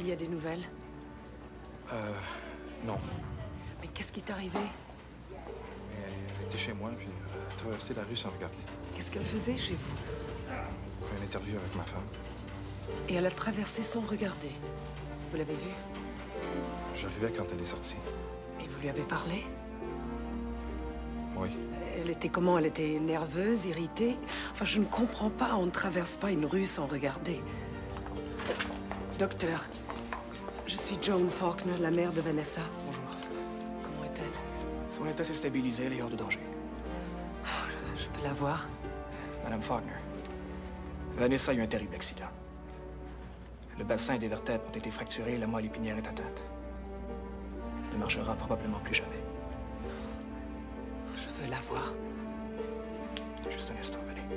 y a des nouvelles? Non. Mais qu'est-ce qui t'est arrivé? Elle était chez moi, puis elle a traversé la rue sans regarder. Qu'est-ce qu'elle faisait chez vous? Une interview avec ma femme. Et elle a traversé sans regarder. Vous l'avez vue? J'arrivais quand elle est sortie. Et vous lui avez parlé? Oui. Elle était comment? Elle était nerveuse, irritée? Enfin, je ne comprends pas. On ne traverse pas une rue sans regarder. Docteur, je suis Joan Faulkner, la mère de Vanessa. Bonjour. Comment est-elle? Son état s'est stabilisé, elle est hors de danger. Je peux la voir? Madame Faulkner, Vanessa a eu un terrible accident. Le bassin et des vertèbres ont été fracturés et la moelle épinière est atteinte. Elle ne marchera probablement plus jamais. Je veux la voir. Juste un instant, venez.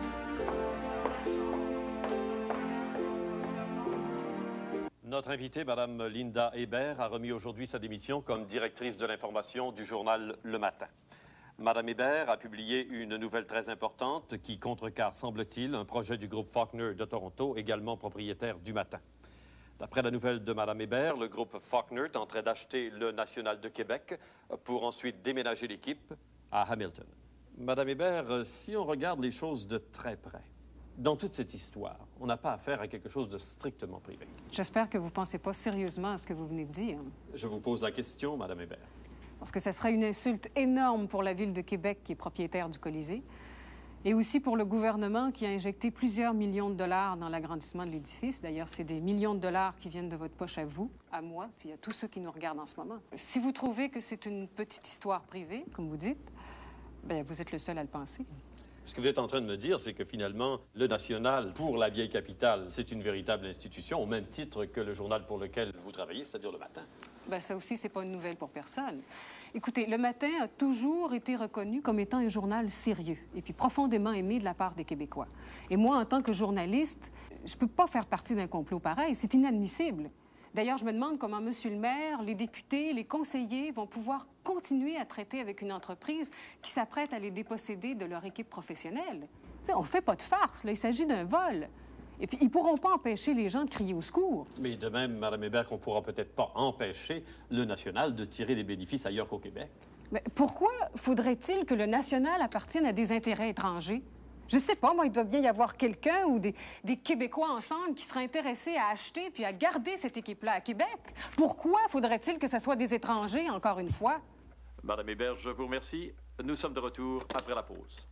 Notre invitée, Mme Linda Hébert, a remis aujourd'hui sa démission comme directrice de l'information du journal Le Matin. Mme Hébert a publié une nouvelle très importante qui contrecarre, semble-t-il, un projet du groupe Faulkner de Toronto, également propriétaire du Matin. D'après la nouvelle de Mme Hébert, le groupe Faulkner tenterait d'acheter le National de Québec pour ensuite déménager l'équipe à Hamilton. Mme Hébert, si on regarde les choses de très près, dans toute cette histoire, on n'a pas affaire à quelque chose de strictement privé. J'espère que vous ne pensez pas sérieusement à ce que vous venez de dire. Je vous pose la question, Mme Hébert. Parce que ce serait une insulte énorme pour la Ville de Québec, qui est propriétaire du Colisée, et aussi pour le gouvernement qui a injecté plusieurs millions de dollars dans l'agrandissement de l'édifice. D'ailleurs, c'est des millions de dollars qui viennent de votre poche à vous, à moi, puis à tous ceux qui nous regardent en ce moment. Si vous trouvez que c'est une petite histoire privée, comme vous dites, bien, vous êtes le seul à le penser. Ce que vous êtes en train de me dire, c'est que finalement, le National, pour la vieille capitale, c'est une véritable institution, au même titre que le journal pour lequel vous travaillez, c'est-à-dire Le Matin. Bien, ça aussi, c'est pas une nouvelle pour personne. Écoutez, Le Matin a toujours été reconnu comme étant un journal sérieux et puis profondément aimé de la part des Québécois. Et moi, en tant que journaliste, je peux pas faire partie d'un complot pareil. C'est inadmissible. D'ailleurs, je me demande comment M. le maire, les députés, les conseillers vont pouvoir continuer à traiter avec une entreprise qui s'apprête à les déposséder de leur équipe professionnelle. T'sais, on fait pas de farce, là. Il s'agit d'un vol. Et puis, ils pourront pas empêcher les gens de crier au secours. Mais de même, Mme Hébert, qu'on pourra peut-être pas empêcher le National de tirer des bénéfices ailleurs qu'au Québec. Mais pourquoi faudrait-il que le National appartienne à des intérêts étrangers? Je sais pas, moi, il doit bien y avoir quelqu'un ou des Québécois ensemble qui seraient intéressés à acheter puis à garder cette équipe-là à Québec. Pourquoi faudrait-il que ce soit des étrangers, encore une fois? Mme Hébert, je vous remercie. Nous sommes de retour après la pause.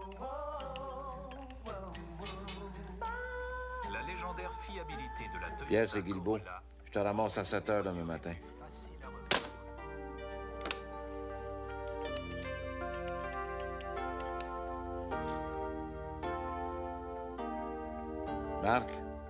La légendaire fiabilité de la Pierre, c'est Guilbeault. Je te ramasse à 7 heures demain matin. Marc?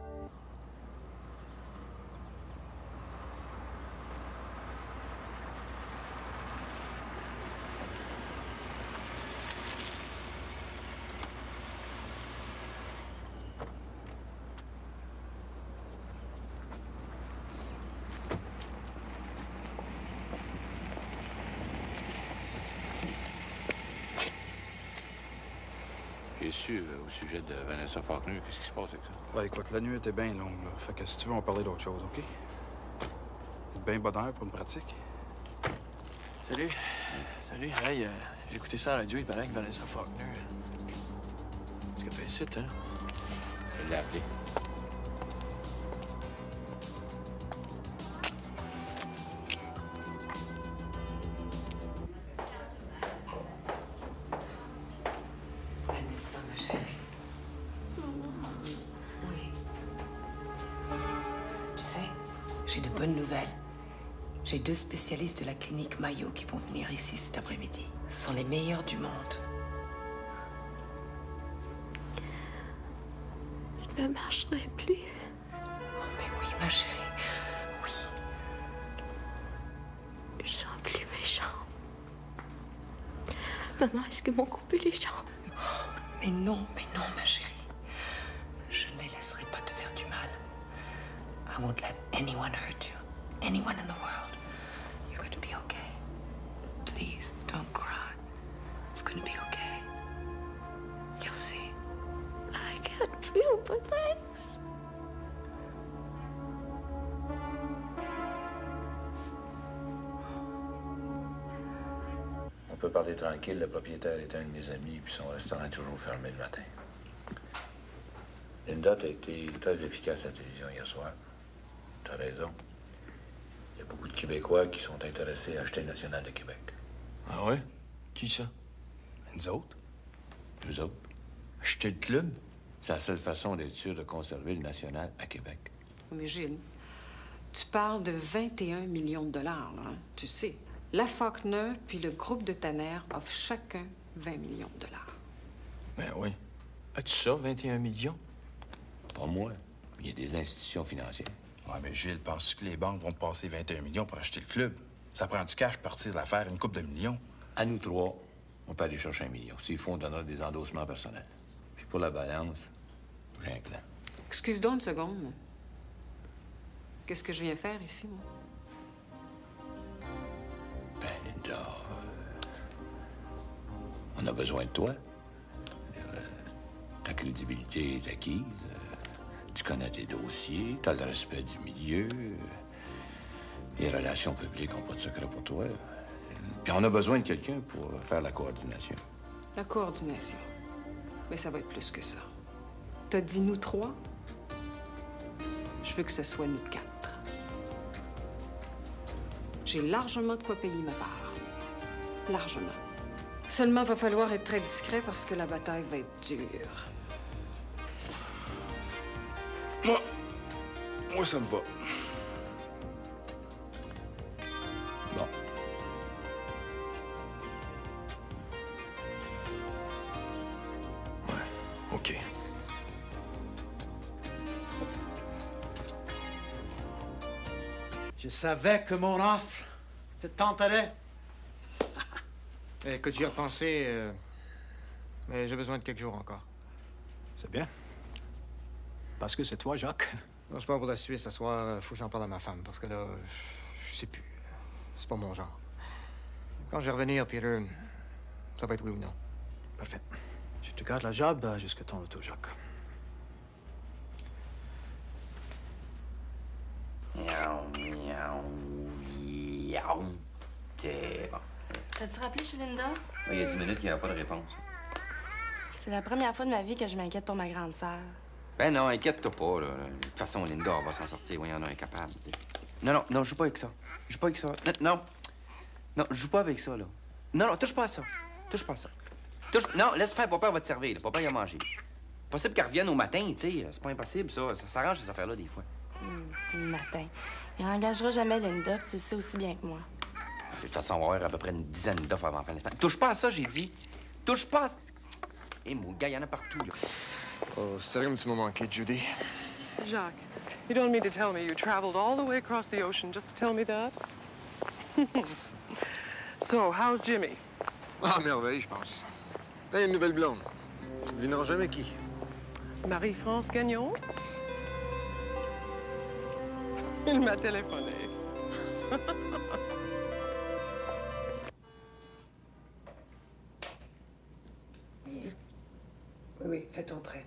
J'ai su au sujet de Vanessa Faulkner. Qu'est-ce qui se passe avec ça? Ouais, écoute, la nuit était bien longue, là. Fait que si tu veux, on va parler d'autre chose, OK? C'est bien bonne heure pour une pratique. Salut. Salut. Hey, j'ai écouté ça à la radio, il paraît que Vanessa Faulkner... Ce qu'elle fait ici, hein? Je l'ai appelé. Vanessa, ma chérie. Oui. Tu sais, j'ai de bonnes nouvelles. J'ai 2 spécialistes de la clinique Mayo qui vont venir ici cet après-midi. Ce sont les meilleurs du monde. Je ne marcherai plus. Mais oui, ma chérie, oui. Je sens plus mes jambes. Maman, est-ce qu'ils m'ont coupé les jambes? Mais non, ma chérie. Je ne les laisserai pas te faire du mal. I won't let anyone hurt you. Anyone in the world. You're going to be okay. Please, don't cry. It's going to be okay. You'll see. I can't feel my legs. peut parler tranquille. Le propriétaire est un de mes amis, puis son restaurant est toujours fermé le matin. Linda, t'as été très efficace à la télévision hier soir. T'as raison. Il y a beaucoup de Québécois qui sont intéressés à acheter le National de Québec. Ah ouais? Qui ça? Nous autres? Nous autres? Acheter le club? C'est la seule façon d'être sûr de conserver le National à Québec. Mais Gilles, tu parles de 21 millions de dollars, là, hein? Tu sais, la Faulkner puis le groupe de Tanner offrent chacun 20 millions de dollars. Ben oui. As-tu ça, 21 millions? Pas moi. Il y a des institutions financières. Ouais, mais Gilles, penses-tu que les banques vont te passer 21 millions pour acheter le club? Ça prend du cash pour partir de l'affaire, une couple de millions. À nous trois, on peut aller chercher 1 million. S'il faut, on donnera des endossements personnels. Puis pour la balance, j'ai un plan. Excuse donc une seconde. Qu'est-ce que je viens faire ici, moi? Ben, Linda, on a besoin de toi. Ta crédibilité est acquise. Tu connais tes dossiers, t'as le respect du milieu. Les relations publiques n'ont pas de secret pour toi. Puis on a besoin de quelqu'un pour faire la coordination. La coordination. Mais ça va être plus que ça. T'as dit nous trois? Je veux que ce soit nous quatre. J'ai largement de quoi payer ma part. Largement. Seulement, va falloir être très discret parce que la bataille va être dure. Moi, ça me va. Bon. Ouais, OK. Je savais que mon offre te tenterait. Écoute, j'y ai repensé, mais j'ai besoin de quelques jours encore. C'est bien. Parce que c'est toi, Jacques. Non, je pars pour la Suisse ce soir. Faut que j'en parle à ma femme, parce que là, je sais plus. C'est pas mon genre. Quand je vais revenir, Peter, ça va être oui ou non. Parfait. Je te garde la job jusqu'à ton retour, Jacques. T'as-tu rappelé chez Linda? Il y a 10 minutes qu'il n'y avait pas de réponse. C'est la première fois de ma vie que je m'inquiète pour ma grande sœur. Ben non, inquiète-toi pas, là. De toute façon, Linda, elle va s'en sortir. Oui, il y en a un capable. Non, je joue pas avec ça. Je joue pas avec ça. Non, je joue pas avec ça, là. Non, touche pas à ça. Touche pas à ça. Non, laisse faire, papa va te servir, là. Papa, il a mangé. Possible qu'elle revienne au matin, tu sais. C'est pas impossible, ça. Ça s'arrange, ces affaires-là, des fois. Le matin. Il n'engagera jamais Linda, tu le sais aussi bien que moi. De toute façon, on va avoir à peu près une dizaine d'offres avant la fin de la semaine. Touche pas à ça, j'ai dit. Touche pas à... Eh, mon gars, il y en a partout, là. Oh, c'est vrai, tu m'as manqué, Judy. Jacques, you don't mean to tell me you traveled all the way across the ocean just to tell me that? So, how's Jimmy? Ah, merveille, je pense. Là, il y a une nouvelle blonde. Tu devineras jamais qui. Marie-France Gagnon? Il m'a téléphoné. Oui, faites entrer.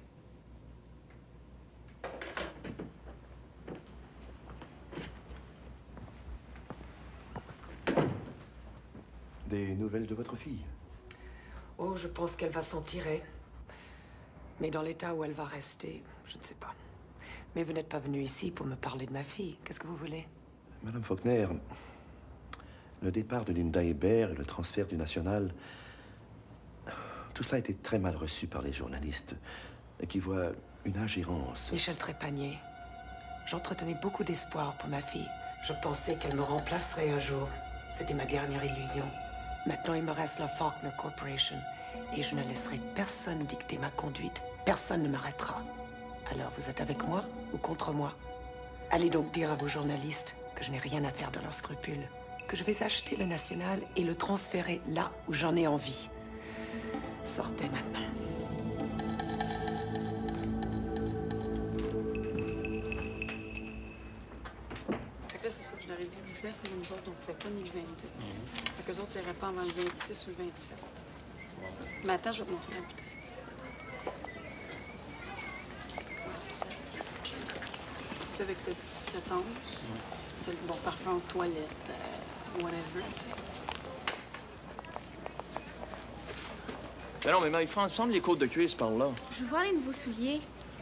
Des nouvelles de votre fille? Oh, je pense qu'elle va s'en tirer. Mais dans l'état où elle va rester, je ne sais pas. Mais vous n'êtes pas venu ici pour me parler de ma fille. Qu'est-ce que vous voulez? Madame Faulkner, le départ de Linda Hébert et le transfert du National, tout cela a été très mal reçu par les journalistes qui voient une ingérence. Michel Trépanier, j'entretenais beaucoup d'espoir pour ma fille. Je pensais qu'elle me remplacerait un jour. C'était ma dernière illusion. Maintenant, il me reste la Faulkner Corporation. Et je ne laisserai personne dicter ma conduite. Personne ne m'arrêtera. Alors, vous êtes avec moi ou contre moi? Allez donc dire à vos journalistes que je n'ai rien à faire de leurs scrupules. Que je vais acheter le National et le transférer là où j'en ai envie. Sortez maintenant. Fait que là, c'est ça, je leur ai dit 19, mais nous autres, on ne pouvait pas ni le 22. Fait qu'eux autres, ça irait pas avant le 26 ou le 27. Mais attends, je vais te montrer la bouteille. Ouais, c'est ça. Tu sais, avec le 17 onces, t'as le bon parfum en toilette, whatever, tu sais. Mais non, mais Marie-France, il me semble les côtes de cuir, par là. Je veux voir les nouveaux souliers.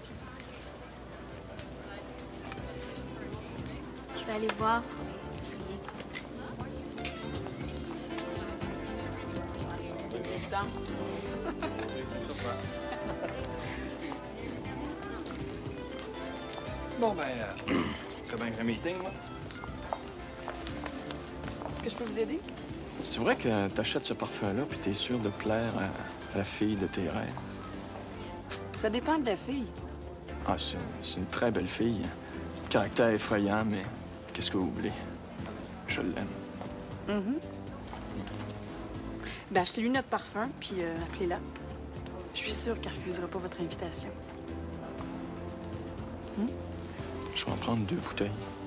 Je vais aller voir les souliers. Bon, ben, comme un meeting, là. Est-ce que je peux vous aider? C'est vrai que t'achètes ce parfum-là puis t'es sûr de plaire à la fille de tes rêves? Ça dépend de la fille. Ah, c'est une très belle fille. Caractère effrayant, mais qu'est-ce que vous voulez? Je l'aime. Ben, achetez-lui notre parfum, puis appelez-la. Je suis sûre qu'elle refusera pas votre invitation. Je vais en prendre 2 bouteilles.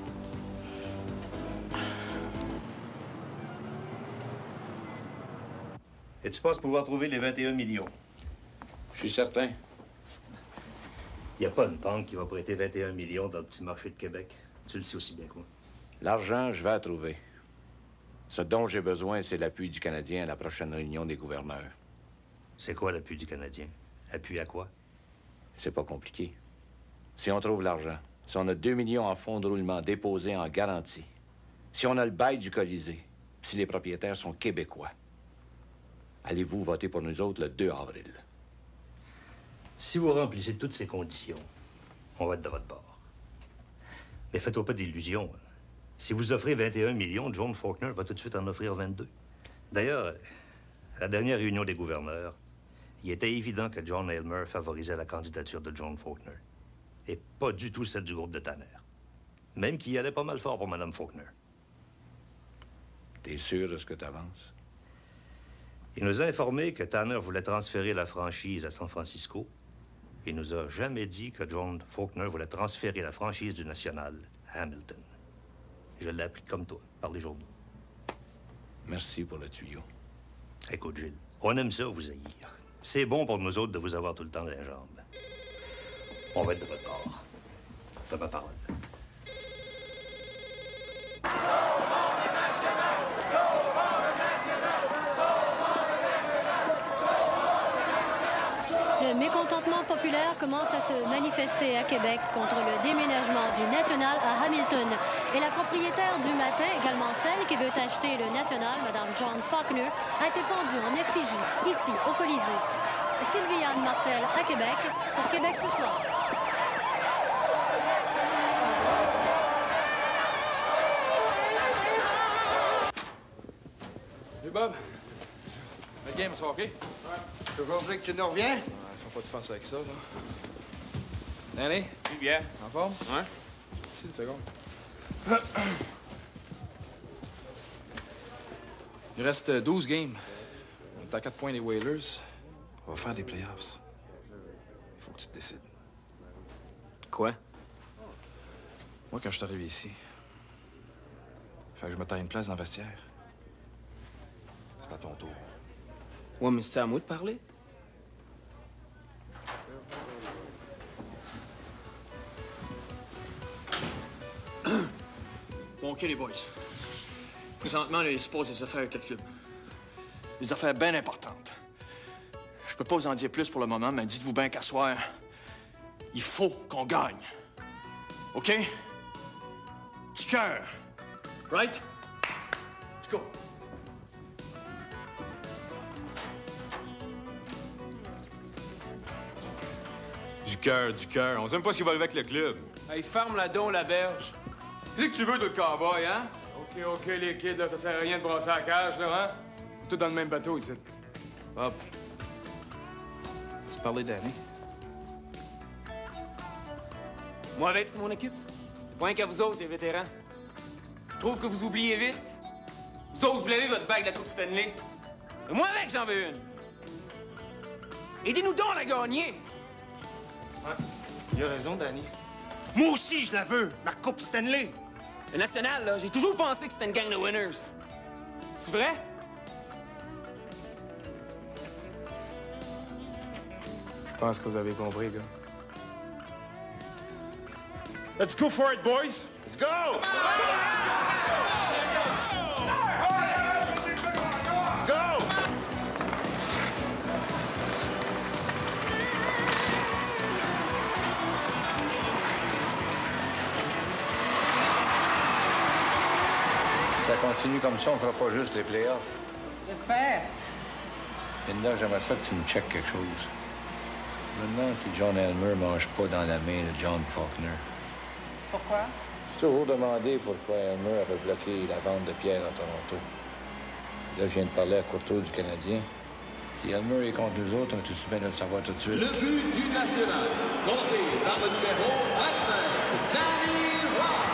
Et tu penses pouvoir trouver les 21 millions? Je suis certain. Il n'y a pas une banque qui va prêter 21 millions dans le petit marché de Québec. Tu le sais aussi bien que moi. L'argent, je vais la trouver. Ce dont j'ai besoin, c'est l'appui du Canadien à la prochaine réunion des gouverneurs. C'est quoi l'appui du Canadien? Appui à quoi? C'est pas compliqué. Si on trouve l'argent, si on a 2 millions en fonds de roulement déposés en garantie, si on a le bail du Colisée, si les propriétaires sont québécois, allez-vous voter pour nous autres le 2 avril? Si vous remplissez toutes ces conditions, on va être de votre bord. Mais faites-toi pas d'illusions. Si vous offrez 21 millions, John Faulkner va tout de suite en offrir 22. D'ailleurs, à la dernière réunion des gouverneurs, il était évident que John Aylmer favorisait la candidature de John Faulkner. Et pas du tout celle du groupe de Tanner. Même qu'il y allait pas mal fort pour Mme Faulkner. T'es sûr de ce que t'avances? Il nous a informé que Tanner voulait transférer la franchise à San Francisco. Il nous a jamais dit que John Faulkner voulait transférer la franchise du National à Hamilton. Je l'ai appris comme toi, par les journaux. Merci pour le tuyau. Écoute, Gilles, on aime ça vous haïr. C'est bon pour nous autres de vous avoir tout le temps dans les jambes. On va être de votre bord. De ma parole. Le mécontentement populaire commence à se manifester à Québec contre le déménagement du National à Hamilton. Et la propriétaire du Matin, également celle qui veut acheter le National, Mme John Faulkner, a été pendue en effigie, ici, au Colisée. Sylviane Martel à Québec, pour Québec ce soir. Salut, Bob. La game, ça va, OK? Ouais. Aujourd'hui que tu nous reviens? Faut pas de face avec ça, là. Danny? Oui, bien. En forme? Ouais. Ici, une seconde. Il reste 12 games. On est à 4 points des Whalers. On va faire des playoffs. Il faut que tu te décides. Quoi? Moi, quand je suis arrivé ici, il fallait que je me taille une place dans le vestiaire. C'est à ton tour. Ouais, mais c'était à moi de parler. Bon, OK, les boys. Présentement, il se passe des affaires avec le club. Des affaires bien importantes. Je peux pas vous en dire plus pour le moment, mais dites-vous bien qu'à soir, il faut qu'on gagne. OK? Du cœur. Right? Let's go. Du cœur. On sait même pas ce qui va arriver avec le club. Hey, ferme la don, la berge. Qu'est-ce que tu veux, toi, le cowboy, hein? OK, les kids, là, ça sert à rien de brasser la cage, là, hein? Tout dans le même bateau, ici. Bob, laisse parler Danny. Moi avec, c'est mon équipe. C'est pas rien qu'à vous autres, les vétérans. Je trouve que vous oubliez vite. Vous autres, vous l'avez, votre bague de la Coupe Stanley. Mais moi avec, j'en veux une. Aidez-nous donc à la gagner. Ouais. Il a raison, Danny. Moi aussi, je la veux, ma Coupe Stanley. Le National, là, j'ai toujours pensé que c'était une gang de winners. C'est vrai? Je pense que vous avez compris, gars. Let's go for it, boys! Let's go! Let's go! continue comme ça, on fera pas juste les playoffs. J'espère. Linda, j'aimerais ça que tu me checkes quelque chose. Maintenant, si John Elmer mange pas dans la main de John Faulkner. Pourquoi? J'ai toujours demandé pourquoi Elmer avait bloqué la vente de pierre à Toronto. Là, je viens de parler à Courtois du Canadien. Si Elmer est contre nous autres, on est tout bien de le savoir tout de suite. Le but du national, compté par le numéro 25, Danny Ross.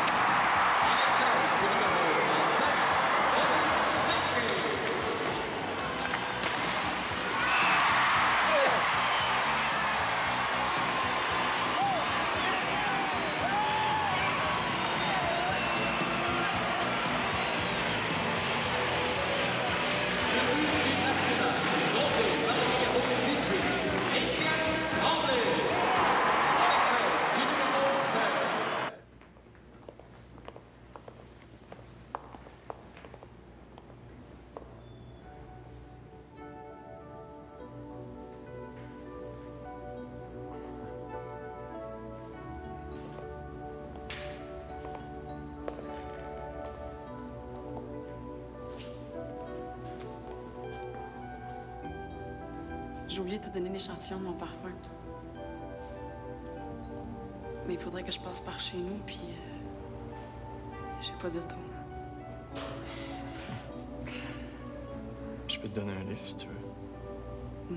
J'ai oublié de te donner l'échantillon de mon parfum. Mais il faudrait que je passe par chez nous, puis j'ai pas d'auto. Je peux te donner un livre si tu veux.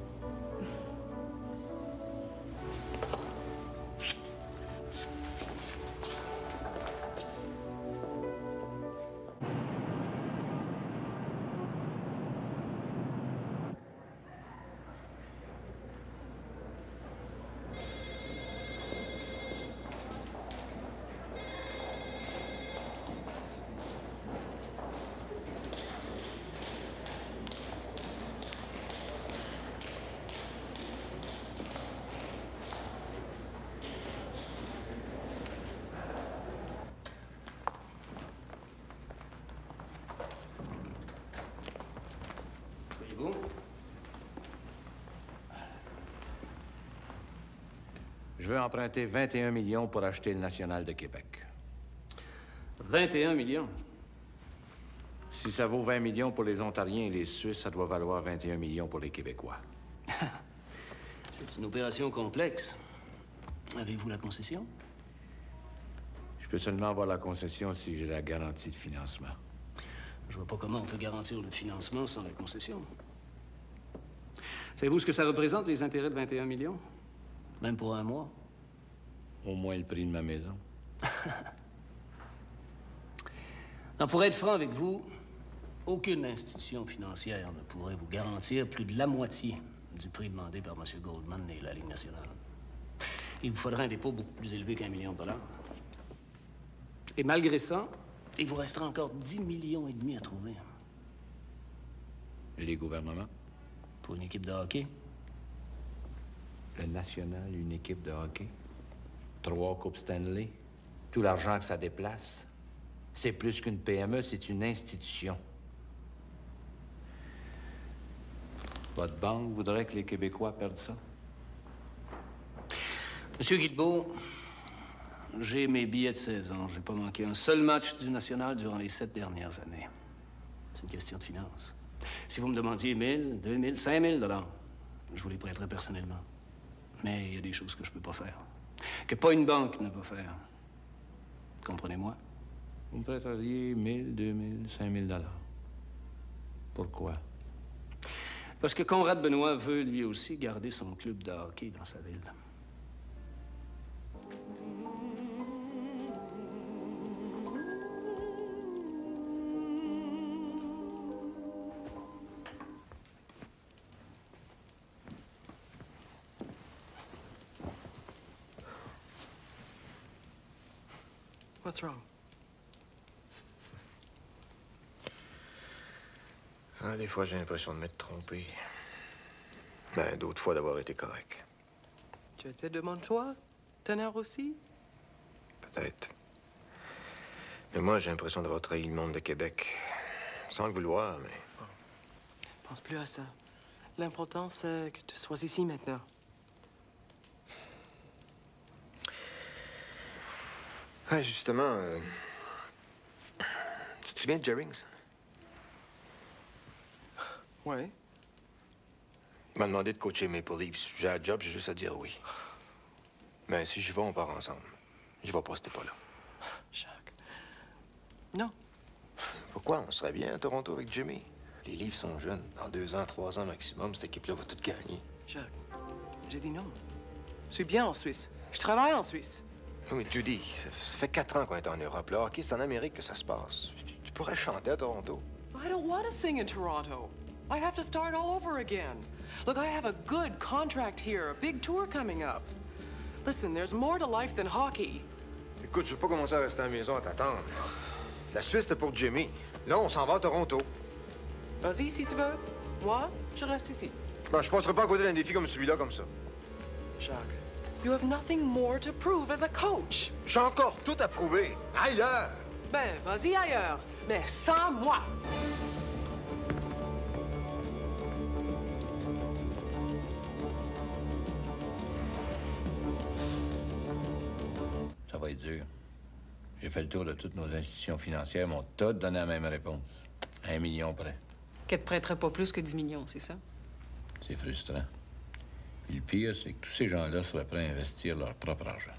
Je veux emprunter 21 millions pour acheter le National de Québec. 21 millions? Si ça vaut 20 millions pour les Ontariens et les Suisses, ça doit valoir 21 millions pour les Québécois. C'est une opération complexe. Avez-vous la concession? Je peux seulement avoir la concession si j'ai la garantie de financement. Je vois pas comment on peut garantir le financement sans la concession. Savez-vous ce que ça représente, les intérêts de 21 millions? Même pour un mois? Au moins le prix de ma maison. Non, pour être franc avec vous, aucune institution financière ne pourrait vous garantir plus de la moitié du prix demandé par M. Goldman et la Ligue nationale. Il vous faudrait un dépôt beaucoup plus élevé qu'1 million de dollars. Et malgré ça, il vous restera encore 10 millions et demi à trouver. Les gouvernements? Pour une équipe de hockey? Le National, une équipe de hockey? 3 Coupes Stanley? Tout l'argent que ça déplace? C'est plus qu'une PME, c'est une institution. Votre banque voudrait que les Québécois perdent ça? Monsieur Guilbeault, j'ai mes billets de saison. J'ai pas manqué un seul match du National durant les 7 dernières années. C'est une question de finances. Si vous me demandiez 1000, 2000, 5000 $, je vous les prêterais personnellement. Mais il y a des choses que je peux pas faire. Que pas une banque ne peut faire. Comprenez-moi? Vous me prêteriez 1000, 2000, 5000 $. Pourquoi? Parce que Conrad Benoît veut lui aussi garder son club de hockey dans sa ville. What's wrong? Ah, des fois, j'ai l'impression de m'être trompé. Mais d'autres fois, d'avoir été correct. Tu étais devant toi, Tonnerre aussi? Peut-être. Mais moi, j'ai l'impression d'avoir trahi le monde de Québec. Sans le vouloir, mais... Pense plus à ça. L'important, c'est que tu sois ici maintenant. Ah, justement, tu te Tu viens de Jerrings? Ouais. Il m'a demandé de coacher Maple Leafs. Si j'ai un job, j'ai juste à dire oui. Mais si j'y vais, on part ensemble. J'y vais pas si t'es pas là. Jacques. Non. Pourquoi? On serait bien à Toronto avec Jimmy. Les Leafs sont jeunes. Dans 2 ans, 3 ans maximum, cette équipe-là va tout gagner. Jacques, j'ai dit non. Je suis bien en Suisse. Je travaille en Suisse. Oui, mais Judy, ça fait 4 ans qu'on est en Europe. Le hockey, c'est en Amérique que ça se passe. Tu pourrais chanter à Toronto. I don't want to sing in Toronto. I'd have to start all over again. Look, I have a good contract here, a big tour coming up. Listen, there's more to life than hockey. Écoute, je veux pas commencer à rester à la maison à t'attendre. La Suisse, c'était pour Jimmy. Là, on s'en va à Toronto. Vas-y, si tu veux. Moi, je reste ici. Ben, je passerai pas à côté d'un défi comme celui-là, comme ça. Jacques, you have nothing more to prove as a coach. J'ai encore tout à prouver. Ailleurs! Ben, vas-y ailleurs, mais sans moi. Ça va être dur. J'ai fait le tour de toutes nos institutions financières, m'ont toutes donné la même réponse. 1 million près. Qu'elle te prêterait pas plus que 10 millions, c'est ça? C'est frustrant. Et le pire, c'est que tous ces gens-là seraient prêts à investir leur propre argent.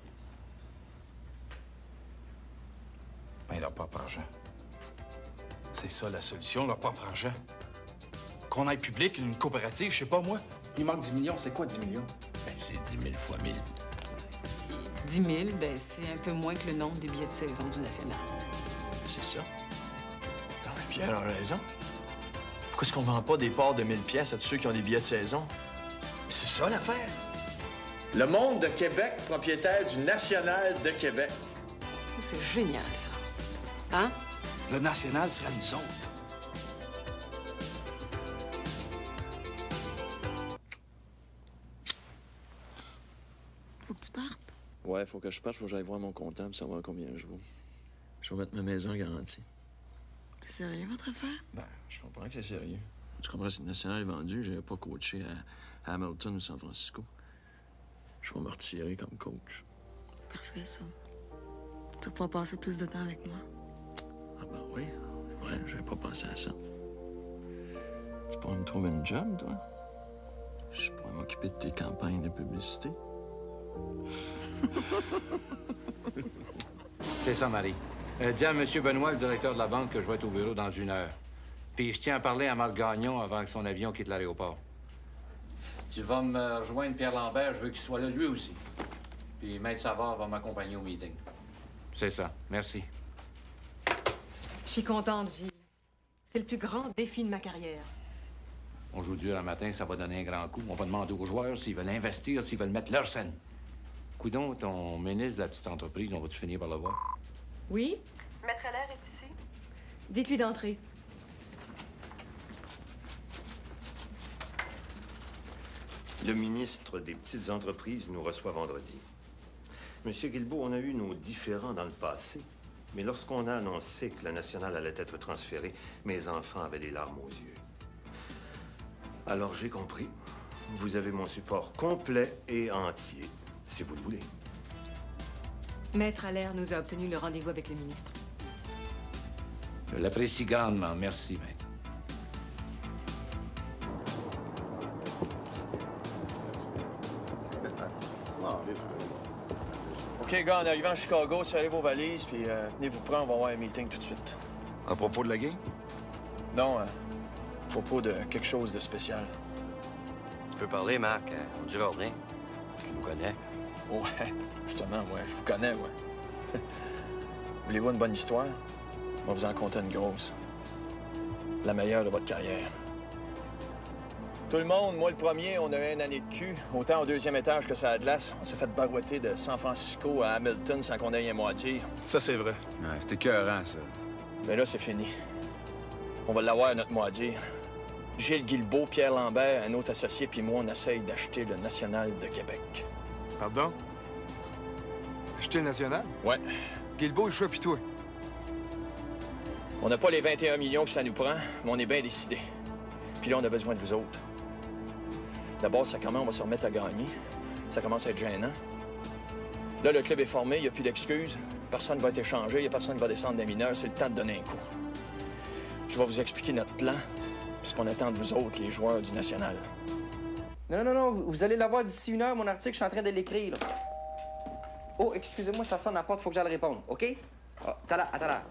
Ben, leur propre argent. C'est ça la solution, leur propre argent. Qu'on aille public, une coopérative, je sais pas moi. Il manque 10 millions, c'est quoi 10 millions? Ben, c'est 10 000 fois 1000. 10 000, ben, c'est un peu moins que le nombre des billets de saison du National. C'est ça. Non, mais Pierre a raison. Pourquoi est-ce qu'on vend pas des parts de 1000 pièces à tous ceux qui ont des billets de saison? C'est ça l'affaire. Le Monde de Québec, propriétaire du National de Québec. C'est génial, ça. Hein? Le National serait nous autres. Faut que tu partes. Ouais, faut que je parte, faut que j'aille voir mon comptable, savoir combien je vaux. Je vais mettre ma maison en garantie. C'est sérieux, votre affaire? Ben, je comprends que c'est sérieux. Tu comprends, si le National est vendu, j'avais pas coaché à Hamilton ou San Francisco. Je vais me retirer comme coach. Parfait, ça. Tu vas pouvoir passer plus de temps avec moi. Ah ben oui, ouais, j'avais pas pensé à ça. Tu pourrais me trouver une job, toi? Je pourrais m'occuper de tes campagnes de publicité. C'est ça, Marie. Dis à M. Benoît, le directeur de la banque, que je vais être au bureau dans 1 heure. Puis je tiens à parler à Marc Gagnon avant que son avion quitte l'aéroport. Tu vas me rejoindre Pierre Lambert, je veux qu'il soit là lui aussi. Puis Maître Savard va m'accompagner au meeting. C'est ça. Merci. Je suis contente, Gilles. C'est le plus grand défi de ma carrière. On joue dur un matin, ça va donner un grand coup. On va demander aux joueurs s'ils veulent investir, s'ils veulent mettre leur scène. Coudon, ton ministre de la petite entreprise, on va-tu finir par le voir? Oui? Maître Allaire est ici. Dites-lui d'entrer. Le ministre des Petites Entreprises nous reçoit vendredi. Monsieur Guilbeault, on a eu nos différends dans le passé, mais lorsqu'on a annoncé que la nationale allait être transférée, mes enfants avaient les larmes aux yeux. Alors j'ai compris. Vous avez mon support complet et entier, si vous le voulez. Maître Allaire nous a obtenu le rendez-vous avec le ministre. Je l'apprécie grandement. Merci, maître. OK, gars, en arrivant à Chicago, serrez vos valises, puis tenez-vous prêts, on va avoir un meeting tout de suite. À propos de la game? Non, à propos de quelque chose de spécial. Tu peux parler, Marc. Du Jardin. Tu nous connais. Ouais, justement, ouais, je vous connais, ouais. Voulez-vous une bonne histoire? On va vous en conter une grosse. La meilleure de votre carrière. Tout le monde, moi le premier, on a eu une année de cul. Autant au 2e étage que ça a de glace. On s'est fait barouetter de San Francisco à Hamilton sans qu'on ait un mot à dire. Ça, c'est vrai. Ouais, c'était écœurant, ça. Mais là, c'est fini. On va l'avoir, notre mot à dire. Gilles Guilbeault, Pierre Lambert, un autre associé, puis moi, on essaye d'acheter le National de Québec. Pardon? Acheter le National? Ouais. Guilbeault, le choix, puis toi. On n'a pas les 21 millions que ça nous prend, mais on est bien décidé. Puis là, on a besoin de vous autres. D'abord, sacrément, on va se remettre à gagner. Ça commence à être gênant. Là, le club est formé, il n'y a plus d'excuses. Personne ne va être échangé, il n'y a personne qui va descendre des mineurs. C'est le temps de donner un coup. Je vais vous expliquer notre plan, puisqu'on attend de vous autres, les joueurs du National. Non, vous allez l'avoir d'ici 1 heure, mon article, je suis en train de l'écrire, là. Oh, excusez-moi, ça sonne à la porte, faut que j'aille répondre, OK? Ah, à tout à l'heure.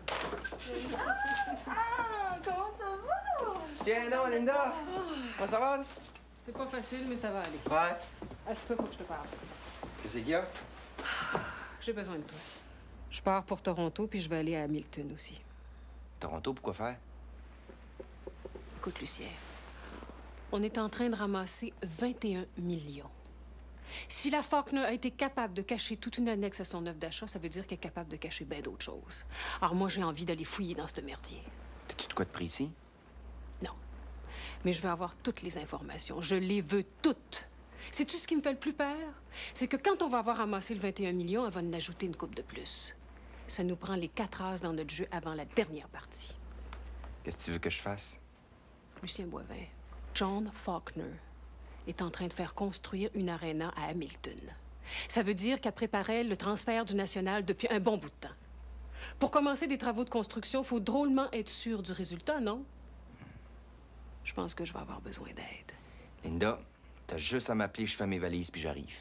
Ah, comment ça va? Tiens donc, Linda! Comment ça va? C'est pas facile, mais ça va aller. Ouais. Assieds-toi, faut que je te parle. Qu'est-ce qu'il y a? J'ai besoin de toi. Je pars pour Toronto, puis je vais aller à Hamilton aussi. Toronto, pourquoi faire? Écoute, Lucien, on est en train de ramasser 21 millions. Si la Faulkner a été capable de cacher toute une annexe à son œuvre d'achat, ça veut dire qu'elle est capable de cacher bien d'autres choses. Alors moi, j'ai envie d'aller fouiller dans ce merdier. T'as-tu de quoi de précis? Non. Mais je veux avoir toutes les informations. Je les veux toutes. Sais-tu ce qui me fait le plus peur? C'est que quand on va avoir amassé le 21 millions, elle va nous ajouter une coupe de plus. Ça nous prend les 4 as dans notre jeu avant la dernière partie. Qu'est-ce que tu veux que je fasse? Lucien Boivin, John Faulkner est en train de faire construire une aréna à Hamilton. Ça veut dire qu'elle préparait le transfert du National depuis un bon bout de temps. Pour commencer des travaux de construction, il faut drôlement être sûr du résultat, non? Je pense que je vais avoir besoin d'aide. Linda, t'as juste à m'appeler, je fais mes valises, puis j'arrive.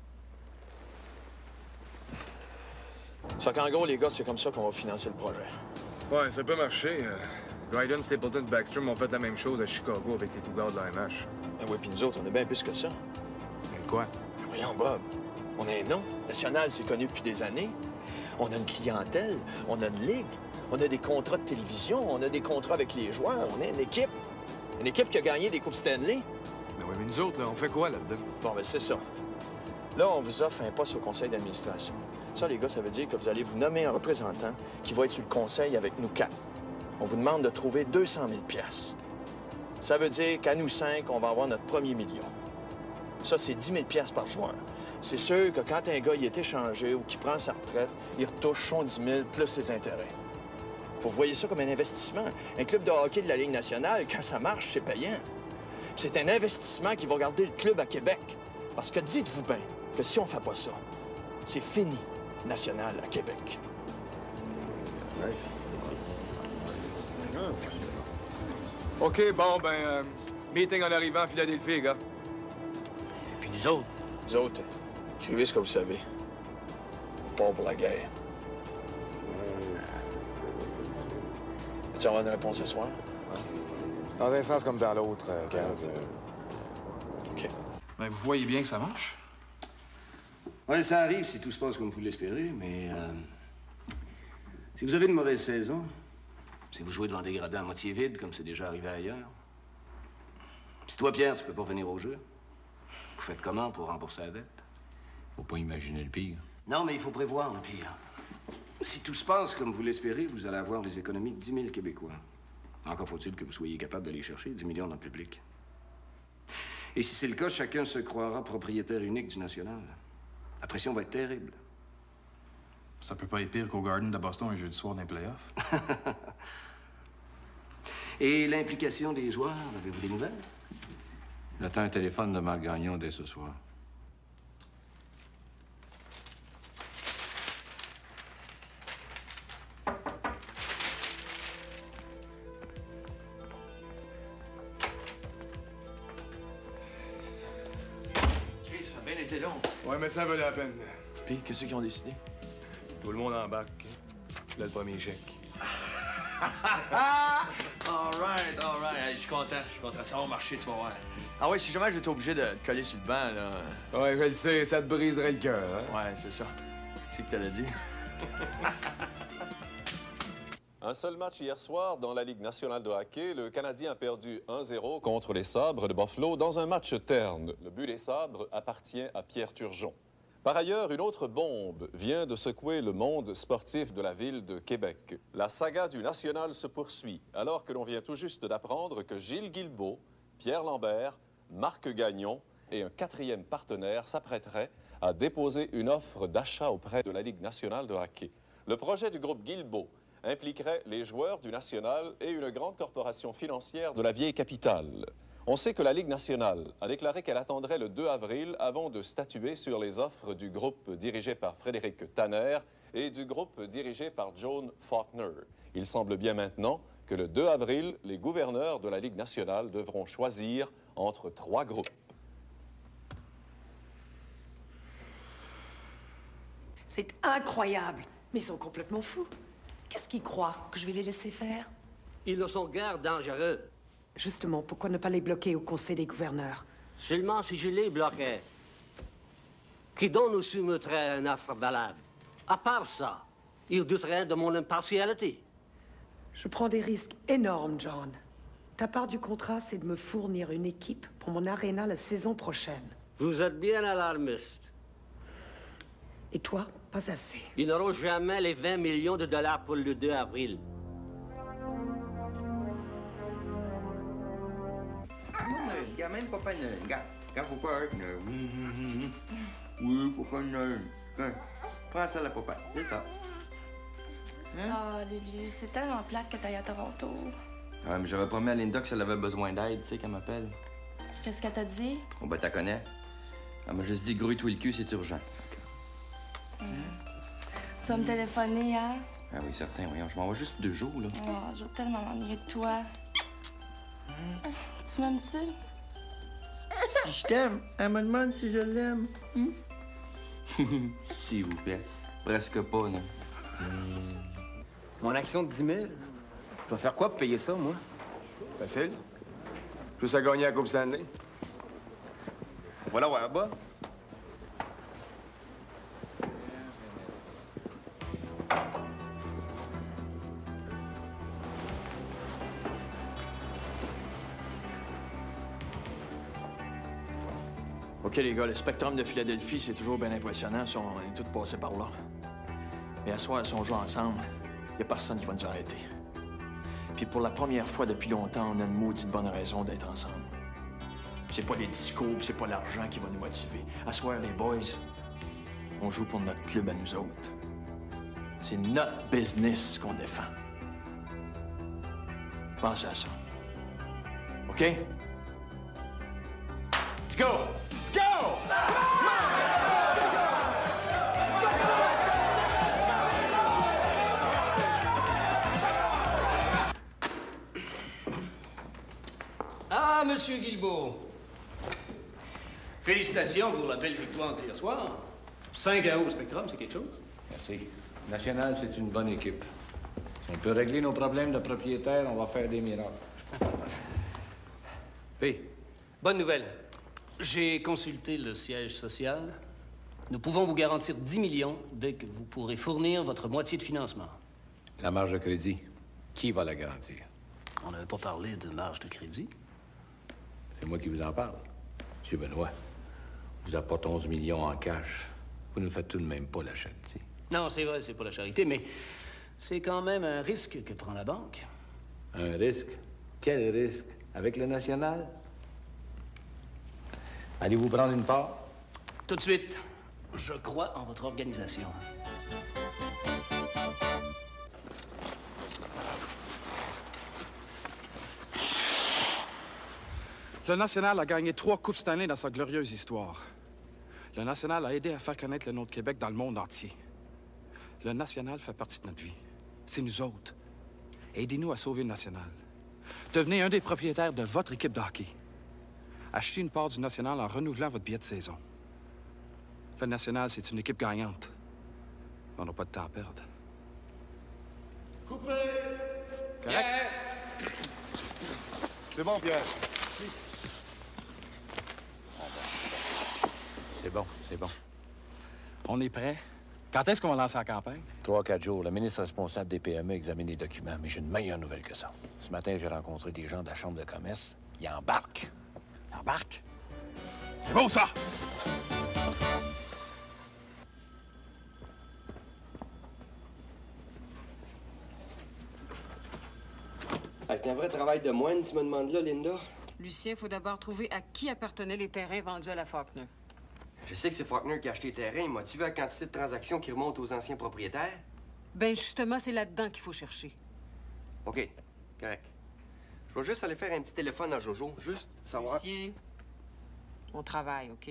Ça fait qu'en gros, les gars, c'est comme ça qu'on va financer le projet. Ouais, ça peut marcher. Dryden, Stapleton, Backstrom ont fait la même chose à Chicago avec les Cougars de l'AMH. Ah oui, puis nous autres, on est bien plus que ça. Quoi? Voyons, Bob. On a un nom. National, c'est connu depuis des années. On a une clientèle, on a une ligue, on a des contrats de télévision, on a des contrats avec les joueurs, on est une équipe. Une équipe qui a gagné des Coupes Stanley. Ben oui, mais nous autres, là, on fait quoi là-dedans? Bon, ben c'est ça. Là, on vous offre un poste au conseil d'administration. Ça, les gars, ça veut dire que vous allez vous nommer un représentant qui va être sur le conseil avec nous 4. On vous demande de trouver 200 000 piastres. Ça veut dire qu'à nous 5, on va avoir notre premier million. Ça, c'est 10 000 piastres par joueur. C'est sûr que quand un gars il est échangé ou qu'il prend sa retraite, il retouche son 10 000 plus ses intérêts. Faut voyez ça comme un investissement. Un club de hockey de la Ligue nationale, quand ça marche, c'est payant. C'est un investissement qui va garder le club à Québec. Parce que dites-vous bien que si on fait pas ça, c'est fini, national à Québec. OK, bon, meeting en arrivant à Philadelphie, les gars. Et puis nous autres? Nous autres, écrivez ce que vous savez. On part pour la guerre. Tu avoir une réponse ce soir? Dans un sens comme dans l'autre, Carl. OK. Ben, vous voyez bien que ça marche? Oui, ça arrive si tout se passe comme vous l'espérez, mais si vous avez une mauvaise saison, si vous jouez devant des gradins à moitié vides, comme c'est déjà arrivé ailleurs, si toi, Pierre, tu peux pas venir au jeu, vous faites comment pour rembourser la dette? Faut pas imaginer le pire. Non, mais il faut prévoir le pire. Si tout se passe comme vous l'espérez, vous allez avoir les économies de 10 000 Québécois. Encore faut-il que vous soyez capable d'aller chercher 10 millions dans le public. Et si c'est le cas, chacun se croira propriétaire unique du National. La pression va être terrible. Ça peut pas être pire qu'au Garden de Boston un jeudi soir d'un playoff. Et l'implication des joueurs, avez-vous des nouvelles? J'attends un téléphone de Marc Gagnon dès ce soir. Chris, ça a bien été long. Ouais, mais ça valait la peine. Puis, qu'est-ce qu'ils ont décidé? Tout le monde embarque. Là, le premier chèque. all right. Hey, je suis content. Ça va marcher, tu vas voir. Ah ouais, si jamais j'étais obligé de te coller sur le banc, là... Ouais, je le sais, ça te briserait le cœur, hein? Ouais, c'est ça. Tu sais que t'allais dire. Un seul match hier soir dans la Ligue nationale de hockey. Le Canadien a perdu 1-0 contre les Sabres de Buffalo dans un match terne. Le but des Sabres appartient à Pierre Turgeon. Par ailleurs, une autre bombe vient de secouer le monde sportif de la ville de Québec. La saga du National se poursuit, alors que l'on vient tout juste d'apprendre que Gilles Guilbeault, Pierre Lambert, Marc Gagnon et un 4e partenaire s'apprêteraient à déposer une offre d'achat auprès de la Ligue nationale de hockey. Le projet du groupe Guilbeault impliquerait les joueurs du National et une grande corporation financière de la vieille capitale. On sait que la Ligue nationale a déclaré qu'elle attendrait le 2 avril avant de statuer sur les offres du groupe dirigé par Frédéric Tanner et du groupe dirigé par John Faulkner. Il semble bien maintenant que le 2 avril, les gouverneurs de la Ligue nationale devront choisir entre 3 groupes. C'est incroyable. Mais ils sont complètement fous. Qu'est-ce qu'ils croient? Que je vais les laisser faire? Ils ne sont guère dangereux. Justement, pourquoi ne pas les bloquer au Conseil des gouverneurs? Seulement si je les bloquais. Qui donc nous soumettrait une offre valable? À part ça, ils douteraient de mon impartialité. Je prends des risques énormes, John. Ta part du contrat, c'est de me fournir une équipe pour mon aréna la saison prochaine. Vous êtes bien alarmiste. Et toi, pas assez. Ils n'auront jamais les 20 millions de dollars pour le 2 avril. Regarde, même Papa Noël. Regarde, Papa Noël. Oui, Papa Noël. Prends ça, la Papa. C'est ça. Oh, Lulu, c'est tellement plate que t'ailles à Toronto. Ouais, mais j'avais promis à Linda que si elle avait besoin d'aide, tu sais, qu'elle m'appelle. Qu'est-ce qu'elle t'a dit? Oh, ben, t'as connais. Elle m'a juste dit, grouille-toi le cul, c'est urgent. Tu vas me téléphoner, hein? Ah oui, certain, voyons. Je m'en vais juste 2 jours, là. Oh, je vais tellement m'ennuyer de toi. Tu m'aimes-tu? Je t'aime. Elle me demande si je l'aime. S'il vous plaît. Presque pas, non. Mon action de 10 000? Je vais faire quoi pour payer ça, moi? Facile. Juste à gagner la Coupe Stanley. On va l'avoir, bas. OK, les gars, le spectrum de Philadelphie, c'est toujours bien impressionnant. On est tous passés par là. Mais à soir, si on joue ensemble, il n'y a personne qui va nous arrêter. Puis pour la première fois depuis longtemps, on a une maudite bonne raison d'être ensemble. C'est pas les discours, c'est pas l'argent qui va nous motiver. À soir, les boys, on joue pour notre club à nous autres. C'est notre business qu'on défend. Pensez à ça. OK? Let's go! Let's go! Ah, Monsieur Guilbeault. Félicitations pour la belle victoire d'hier soir. 5-1 au Spectrum, c'est quelque chose. Merci. National, c'est une bonne équipe. Si on peut régler nos problèmes de propriétaire, on va faire des miracles. P. Bonne nouvelle. J'ai consulté le siège social. Nous pouvons vous garantir 10 millions dès que vous pourrez fournir votre moitié de financement. La marge de crédit, qui va la garantir? On n'avait pas parlé de marge de crédit. C'est moi qui vous en parle. Monsieur Benoît, vous apporte 11 millions en cash. Vous ne faites tout de même pas la charité. Non, c'est vrai, c'est pas la charité, mais c'est quand même un risque que prend la banque. Un risque? Quel risque? Avec le national? Allez-vous prendre une part? Tout de suite. Je crois en votre organisation. Le National a gagné 3 Coupes Stanley dans sa glorieuse histoire. Le National a aidé à faire connaître le nom de Québec dans le monde entier. Le National fait partie de notre vie. C'est nous autres. Aidez-nous à sauver le National. Devenez un des propriétaires de votre équipe de hockey. Achetez une part du National en renouvelant votre billet de saison. Le National, c'est une équipe gagnante. On n'a pas de temps à perdre. Coupé! Correct? C'est bon, Pierre. C'est bon, c'est bon. On est prêt. Quand est-ce qu'on va lancer la campagne? 3-4 jours. Le ministre responsable des PME examine les documents, mais j'ai une meilleure nouvelle que ça. Ce matin, j'ai rencontré des gens de la Chambre de commerce. Ils embarquent. Ils embarquent? C'est bon, ça! C'est un vrai travail de moine, tu me demandes là, Linda. Lucien, il faut d'abord trouver à qui appartenaient les terrains vendus à la Faulkner. Je sais que c'est Faulkner qui a acheté le terrain, mais as-tu vu la quantité de transactions qui remontent aux anciens propriétaires? Ben justement, c'est là-dedans qu'il faut chercher. OK, correct. Je vais juste aller faire un petit téléphone à Jojo, juste savoir... Lucien, on travaille, OK?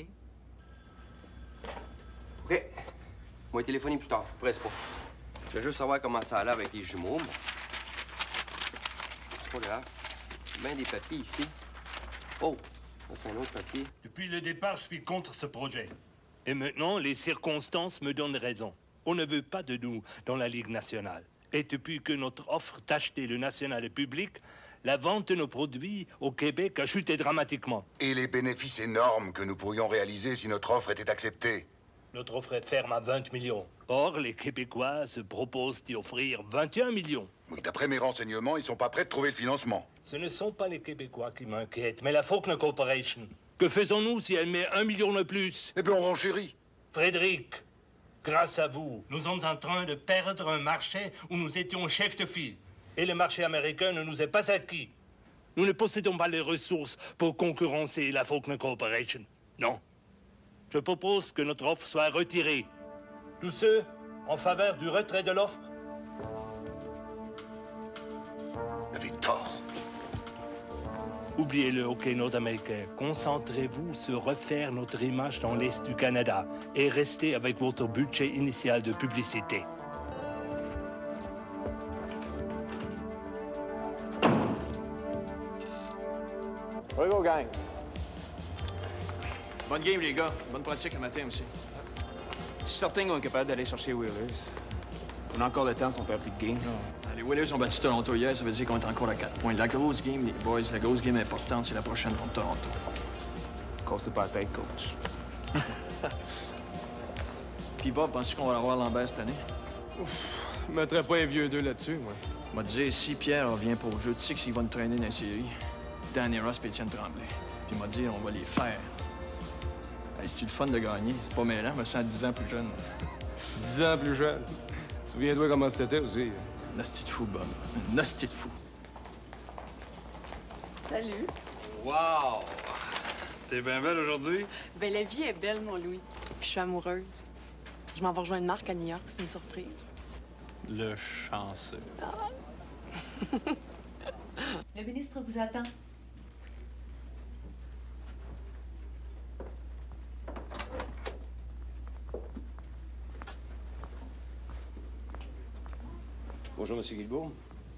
OK. Moi, téléphoner plus tard, presse pas. Je veux juste savoir comment ça allait avec les jumeaux. pas grave. Bien des papiers ici. Oh, ça, c'est un autre papier. Depuis le départ, je suis contre ce projet. Et maintenant, les circonstances me donnent raison. On ne veut pas de nous dans la Ligue nationale. Et depuis que notre offre d'acheter le national est publique, la vente de nos produits au Québec a chuté dramatiquement. Et les bénéfices énormes que nous pourrions réaliser si notre offre était acceptée. Notre offre est ferme à 20 millions. Or, les Québécois se proposent d'y offrir 21 millions. Oui, d'après mes renseignements, ils sont pas prêts de trouver le financement. Ce ne sont pas les Québécois qui m'inquiètent, mais la Faulkner Corporation. Que faisons-nous si elle met 1 million de plus? Eh bien, on renchérit. Frédéric, grâce à vous, nous sommes en train de perdre un marché où nous étions chef de file. Et le marché américain ne nous est pas acquis. Nous ne possédons pas les ressources pour concurrencer la Faulkner Corporation. Non. Je propose que notre offre soit retirée. Tous ceux en faveur du retrait de l'offre? Vous avez tort. Oubliez le hockey nord-américain. Concentrez-vous sur refaire notre image dans l'Est du Canada et restez avec votre budget initial de publicité. Ouais, go, gang. Bonne game, les gars. Bonne pratique le matin aussi. Je suis certain qu'on est capable d'aller chercher Whalers. On a encore le temps si on perd plus de game. Les Whalers ont battu Toronto hier, ça veut dire qu'on est encore à 4 points. La grosse game, les boys, la grosse game importante, c'est la prochaine contre Toronto. Casse-toi pas la tête, coach. Puis Bob, penses-tu qu'on va avoir Lambert cette année? Je mettrais pas un vieux deux là-dessus, moi. Je vais te dire, si Pierre revient pour le jeu, tu sais que s'il va nous traîner dans la série, Danny Ross et Étienne Tremblay. Puis il m'a dit, on va les faire. Hey, c'est-tu le fun de gagner? C'est pas mêlant, je me sens 10 ans plus jeune. 10 ans plus jeune. Souviens-toi comment c'était aussi. Un hostie de fou, Bob. Un hostie de fou. Salut. Wow! T'es bien belle aujourd'hui? Ben, la vie est belle, mon Louis. Puis je suis amoureuse. Je m'en vais rejoindre Marc à New York, c'est une surprise. Le chanceux. Le ministre vous attend. Bonjour, M. Guilbeault.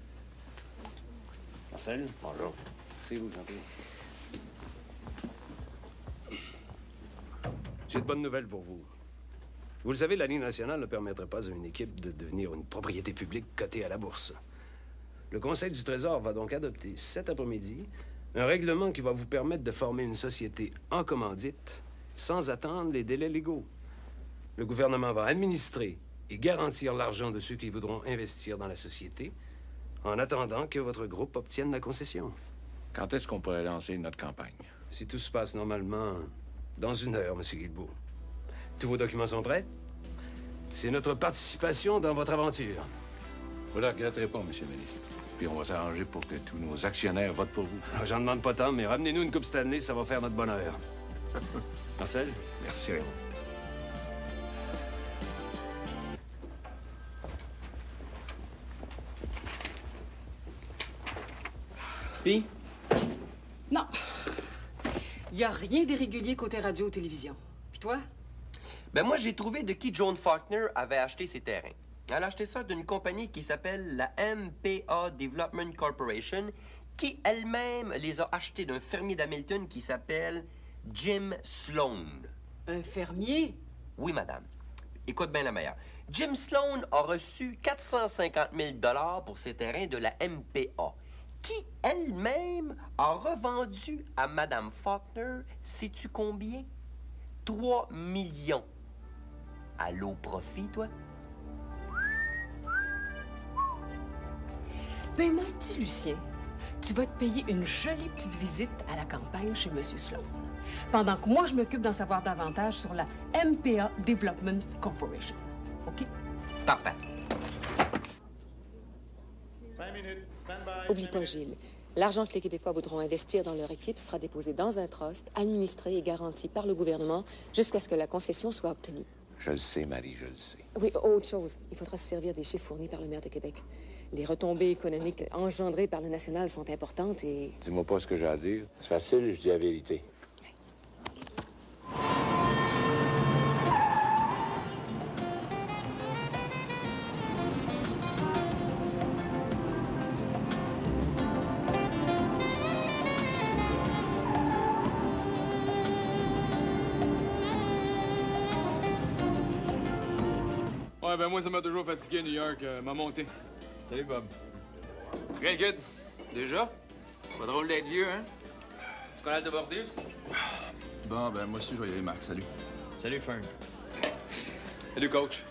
Marcel. Bonjour. C'est vous, Jean-Pierre. J'ai de bonnes nouvelles pour vous. Vous le savez, la Ligue nationale ne permettrait pas à une équipe de devenir une propriété publique cotée à la bourse. Le Conseil du Trésor va donc adopter cet après-midi un règlement qui va vous permettre de former une société en commandite sans attendre les délais légaux. Le gouvernement va administrer et garantir l'argent de ceux qui voudront investir dans la société en attendant que votre groupe obtienne la concession. Quand est-ce qu'on pourrait lancer notre campagne? Si tout se passe normalement, dans 1 heure, M. Guilbeault. Tous vos documents sont prêts? C'est notre participation dans votre aventure. Vous ne le regretterez pas, Monsieur le ministre. Puis on va s'arranger pour que tous nos actionnaires votent pour vous. J'en demande pas tant, mais ramenez-nous une Coupe Stanley, ça va faire notre bonheur. Marcel? Merci, Raymond. Puis? Non. Il n'y a rien d'irrégulier côté radio ou télévision. Puis toi? Ben moi, j'ai trouvé de qui Joan Faulkner avait acheté ses terrains. Elle a acheté ça d'une compagnie qui s'appelle la MPA Development Corporation, qui elle-même les a achetés d'un fermier d'Hamilton qui s'appelle Jim Sloan. Un fermier? Oui, madame. Écoute bien la meilleure. Jim Sloan a reçu 450 000 $ pour ses terrains de la MPA, qui elle-même a revendu à madame Faulkner, sais-tu combien? 3 millions. Allô, profit, toi? Ben, mon petit Lucien, tu vas te payer une jolie petite visite à la campagne chez M. Sloan, pendant que moi, je m'occupe d'en savoir davantage sur la MPA Development Corporation. OK? Parfait. 5 minutes. Stand by. Oublie pas, Gilles. L'argent que les Québécois voudront investir dans leur équipe sera déposé dans un trust, administré et garanti par le gouvernement jusqu'à ce que la concession soit obtenue. Je le sais, Marie, je le sais. Oui, autre chose. Il faudra se servir des chiffres fournis par le maire de Québec. Les retombées économiques engendrées par le national sont importantes et... Dis-moi pas ce que j'ai à dire. C'est facile, je dis la vérité. Ouais, ben moi, ça m'a toujours fatigué, New York. M'a monté. Salut, Bob. Tu viens, le kid? Déjà? Pas drôle d'être vieux, hein? Tu connais le bordel, ça? Bon, ben moi aussi, je vais y aller, Marc. Salut. Salut, Fern. Salut, coach.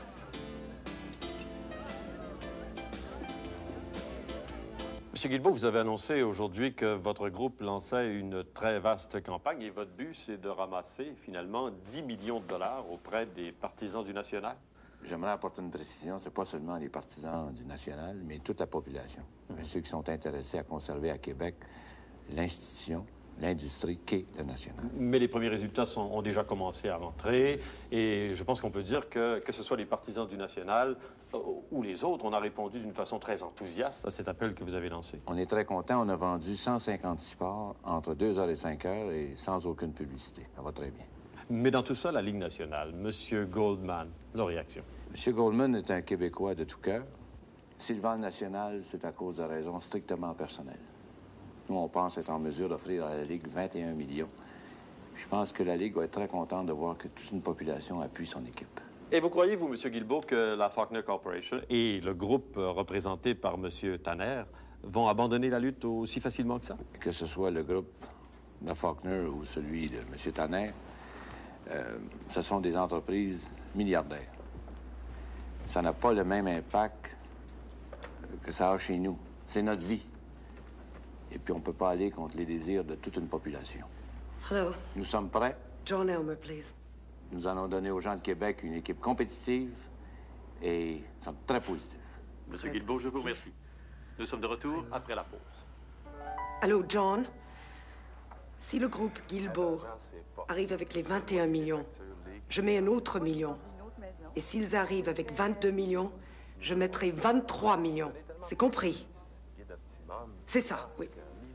Monsieur Guilbeault, vous avez annoncé aujourd'hui que votre groupe lançait une très vaste campagne et votre but, c'est de ramasser finalement 10 millions de dollars auprès des partisans du National. J'aimerais apporter une précision. C'est pas seulement les partisans du National, mais toute la population. Ceux qui sont intéressés à conserver à Québec l'institution, l'industrie qu'est le National. Mais les premiers résultats ont déjà commencé à rentrer et je pense qu'on peut dire que ce soit les partisans du National ou les autres, on a répondu d'une façon très enthousiaste à cet appel que vous avez lancé. On est très contents. On a vendu 156 parts entre 2h et 5h et sans aucune publicité. Ça va très bien. Mais dans tout ça, la Ligue nationale, M. Goldman, leur réaction? M. Goldman est un Québécois de tout cœur. S'il vend le National, c'est à cause de raisons strictement personnelles. Nous, on pense être en mesure d'offrir à la Ligue 21 millions. Je pense que la Ligue va être très contente de voir que toute une population appuie son équipe. Et vous croyez, vous, M. Guilbeault, que la Faulkner Corporation et le groupe représenté par M. Tanner vont abandonner la lutte aussi facilement que ça? Que ce soit le groupe de Faulkner ou celui de M. Tanner, ce sont des entreprises milliardaires. Ça n'a pas le même impact que ça a chez nous. C'est notre vie. Et puis, on ne peut pas aller contre les désirs de toute une population. Hello. Nous sommes prêts. John Elmer, please. Nous allons donner aux gens de Québec une équipe compétitive et nous sommes très positifs. Monsieur Guilbeault, je vous remercie. Nous sommes de retour après la pause. Allô, John? Si le groupe Guilbeault arrive avec les 21 millions, je mets un autre million. Et s'ils arrivent avec 22 millions, je mettrai 23 millions. C'est compris? C'est ça, oui.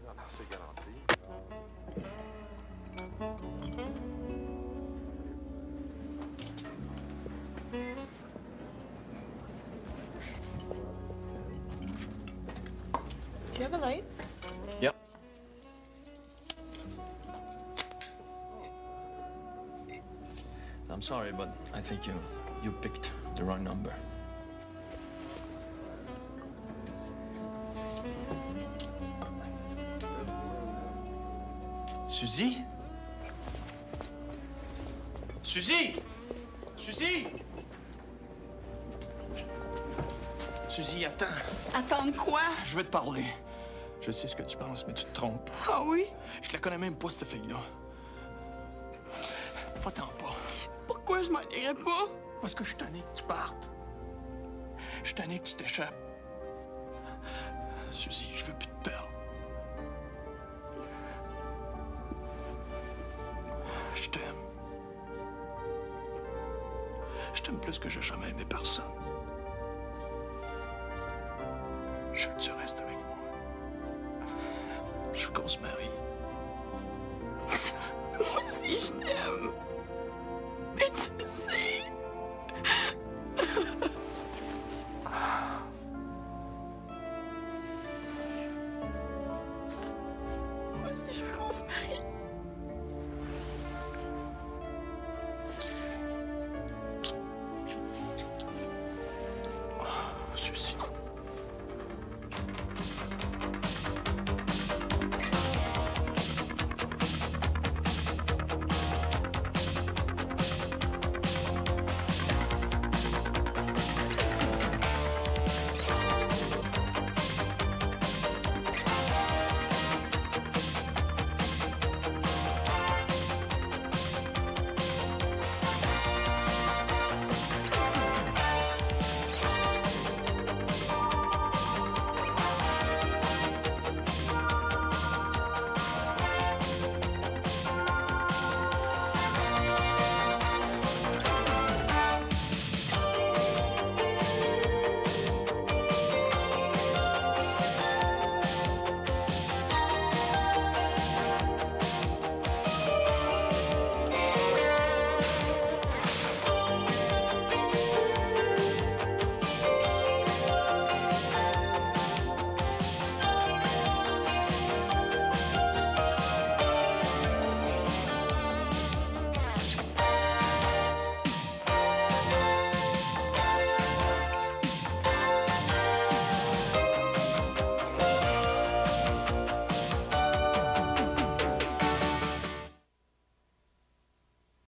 Do you have a light? Yep. I'm sorry, but I think you picked the wrong number. Suzy? Suzy! Suzy! Suzy, attends. Attendre quoi? Je vais te parler. Je sais ce que tu penses, mais tu te trompes. Ah oui? Je la connais même pas, cette fille-là. Va-t'en pas. Pourquoi je m'en irais pas? Parce que je suis tanné que tu partes. Je suis tanné que tu t'échappes. Suzy, je veux plus te perdre. Je t'aime. Je t'aime plus que j'ai jamais aimé personne. Je veux que tu restes avec moi. Je veux qu'on se marie. Moi aussi, je t'aime. Et tu le sais. Moi aussi, je veux qu'on se marie.